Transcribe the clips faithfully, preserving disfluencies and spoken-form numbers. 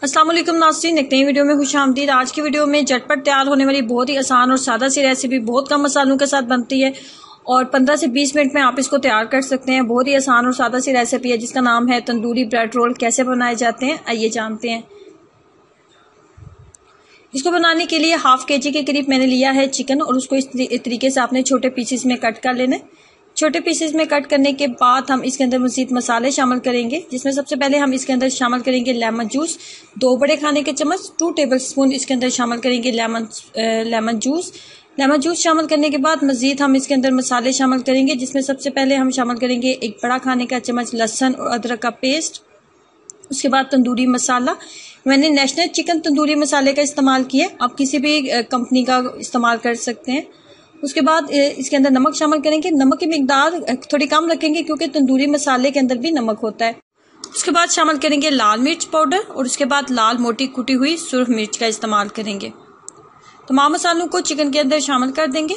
अस्सलाम वालेकुम नाज़रीन, एक नई वीडियो में खुशामदीद। आज की वीडियो में झटपट तैयार होने वाली बहुत ही आसान और सादा सी रेसिपी बहुत कम मसालों के साथ बनती है और पंद्रह से बीस मिनट में आप इसको तैयार कर सकते हैं। बहुत ही आसान और सादा सी रेसिपी है जिसका नाम है तंदूरी ब्रेड रोल। कैसे बनाए जाते हैं आइए जानते हैं। इसको बनाने के लिए हाफ के जी के करीब मैंने लिया है चिकन और उसको इस तरीके से आपने छोटे पीसेस में कट कर लेना है। छोटे पीसेस में कट करने के बाद हम इसके अंदर मज़ीद मसाले शामिल करेंगे, जिसमें सबसे पहले हम इसके अंदर शामिल करेंगे लेमन जूस, दो बड़े खाने के चम्मच, टू टेबल स्पून इसके अंदर शामिल करेंगे lemon lemon juice. Lemon juice शामिल करने के बाद मज़ीद हम इसके अंदर मसाले शामिल करेंगे, जिसमें सबसे पहले हम शामिल करेंगे एक बड़ा खाने का चम्मच लहसुन और अदरक का पेस्ट। उसके बाद तंदूरी मसाला, मैंने नेशनल चिकन तंदूरी मसाले का इस्तेमाल किया, आप किसी भी कंपनी का इस्तेमाल कर सकते हैं। उसके बाद इसके अंदर नमक शामिल करेंगे। नमक की मिकदार थोड़ी कम रखेंगे क्योंकि तंदूरी मसाले के अंदर भी नमक होता है। उसके बाद शामिल करेंगे लाल मिर्च पाउडर और उसके बाद लाल मोटी कुटी हुई सुरख मिर्च का इस्तेमाल करेंगे। तमाम मसालों को चिकन के अंदर शामिल कर देंगे।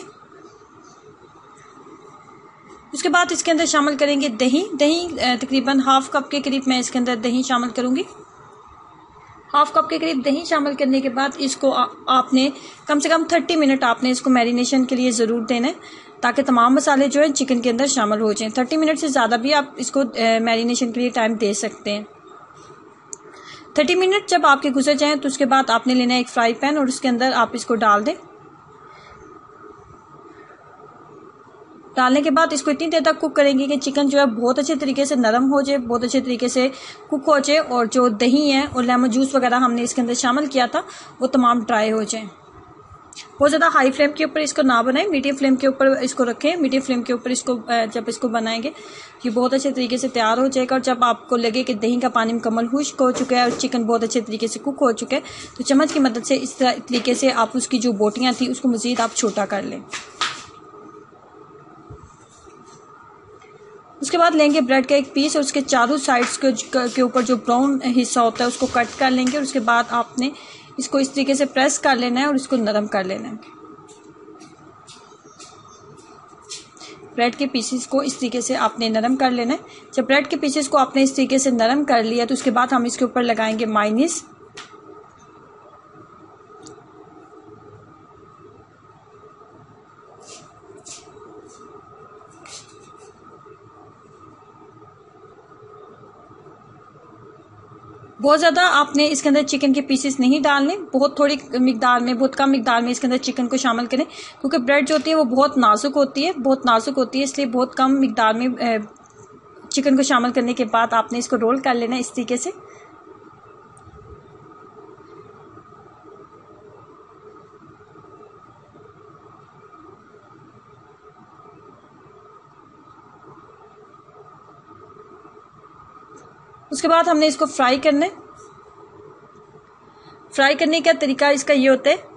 उसके बाद इसके अंदर शामिल करेंगे दही। दही तकरीबन हाफ कप के करीब मैं इसके अंदर दही शामिल करूंगी। हाफ कप के करीब दही शामिल करने के बाद इसको आ, आपने कम से कम तीस मिनट आपने इसको मैरिनेशन के लिए ज़रूर देना है, ताकि तमाम मसाले जो है चिकन के अंदर शामिल हो जाएं। तीस मिनट से ज़्यादा भी आप इसको मैरिनेशन के लिए टाइम दे सकते हैं। तीस मिनट जब आपके गुजर जाएं तो उसके बाद आपने लेना है एक फ्राई पैन और उसके अंदर आप इसको डाल दें। डालने के बाद इसको इतनी देर तक कुक करेंगे कि चिकन जो है बहुत अच्छे तरीके से नरम हो जाए, बहुत अच्छे तरीके से कुक हो जाए और जो दही है और लेमन जूस वगैरह हमने इसके अंदर शामिल किया था वो तमाम ड्राई हो जाए। बहुत ज़्यादा हाई फ्लेम के ऊपर इसको ना बनाएं, मीडियम फ्लेम के ऊपर इसको रखें। मीडियम फ्लेम के ऊपर इसको जब इसको बनाएंगे ये बहुत अच्छे तरीके से तैयार हो जाएगा। और जब आपको लगे कि दही का पानी मुकम्मल खुश्क हो चुका है और चिकन बहुत अच्छे तरीके से कुक हो चुका है तो चम्मच की मदद से इस तरीके से आप उसकी जो बोटियाँ थी उसको मज़ीद आप छोटा कर लें। उसके बाद लेंगे ब्रेड का एक पीस और उसके चारों साइड्स के ऊपर जो ब्राउन हिस्सा होता है उसको कट कर लेंगे और उसके बाद आपने इसको इस तरीके से प्रेस कर लेना है और इसको नरम कर लेना है। ब्रेड के पीसेस को इस तरीके से आपने नरम कर लेना है। जब ब्रेड के पीसेस को आपने इस तरीके से नरम कर लिया तो उसके बाद हम इसके ऊपर लगाएंगे मायोनीज। बहुत ज़्यादा आपने इसके अंदर चिकन के पीसेस नहीं डालने, बहुत थोड़ी मिकदार में, बहुत कम मिकदार में इसके अंदर चिकन को शामिल करें, क्योंकि ब्रेड जो होती है वो बहुत नाजुक होती है बहुत नाजुक होती है इसलिए बहुत कम मिकदार में चिकन को शामिल करने के बाद आपने इसको रोल कर लेना है इस तरीके से। उसके बाद हमने इसको फ्राई करना है। फ्राई करने का तरीका इसका ये होता है,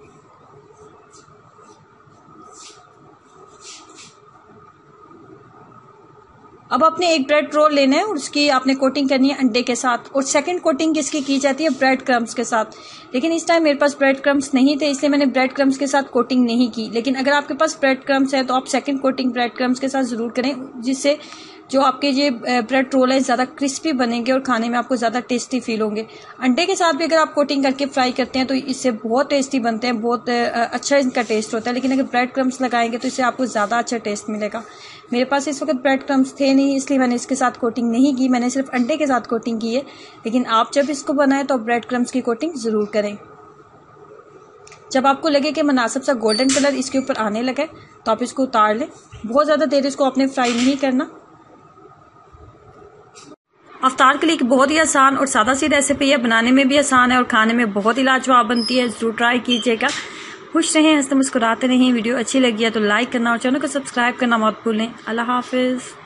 अब आपने एक ब्रेड रोल लेना है और उसकी आपने कोटिंग करनी है अंडे के साथ और सेकंड कोटिंग इसकी की जाती है ब्रेड क्रम्स के साथ। लेकिन इस टाइम मेरे पास ब्रेड क्रम्स नहीं थे इसलिए मैंने ब्रेड क्रम्स के साथ कोटिंग नहीं की। लेकिन अगर आपके पास ब्रेड क्रम्स है तो आप सेकंड कोटिंग ब्रेड क्रम्स के साथ ज़रूर करें, जिससे जो आपके ये ब्रेड रोल है ज़्यादा क्रिस्पी बनेंगे और खाने में आपको ज़्यादा टेस्टी फील होंगे। अंडे के साथ भी अगर आप कोटिंग करके फ्राई करते हैं तो इससे बहुत टेस्टी बनते हैं, बहुत अच्छा इनका टेस्ट होता है। लेकिन अगर ब्रेड क्रम्स लगाएंगे तो इससे आपको ज़्यादा अच्छा टेस्ट मिलेगा। मेरे पास इस वक्त ब्रेड क्रम्स थे नहीं इसलिए मैंने इसके साथ कोटिंग नहीं की, मैंने सिर्फ अंडे के साथ कोटिंग की है। लेकिन आप जब इसको बनाएं तो ब्रेड क्रम्स की कोटिंग ज़रूर करें। जब आपको लगे कि मुनासिब सा गोल्डन कलर इसके ऊपर आने लगे तो आप इसको उतार लें। बहुत ज़्यादा देर इसको आपने फ्राई नहीं करना। इफ्तार के लिए एक बहुत ही आसान और सादा सी रेसिपी है, बनाने में भी आसान है और खाने में बहुत ही लाजवाब बनती है। ज़रूर ट्राई कीजिएगा। खुश रहें, हंसते मुस्कुराते रहें। वीडियो अच्छी लगी है तो लाइक करना और चैनल को सब्सक्राइब करना मत भूलें। अल्लाह हाफिज़।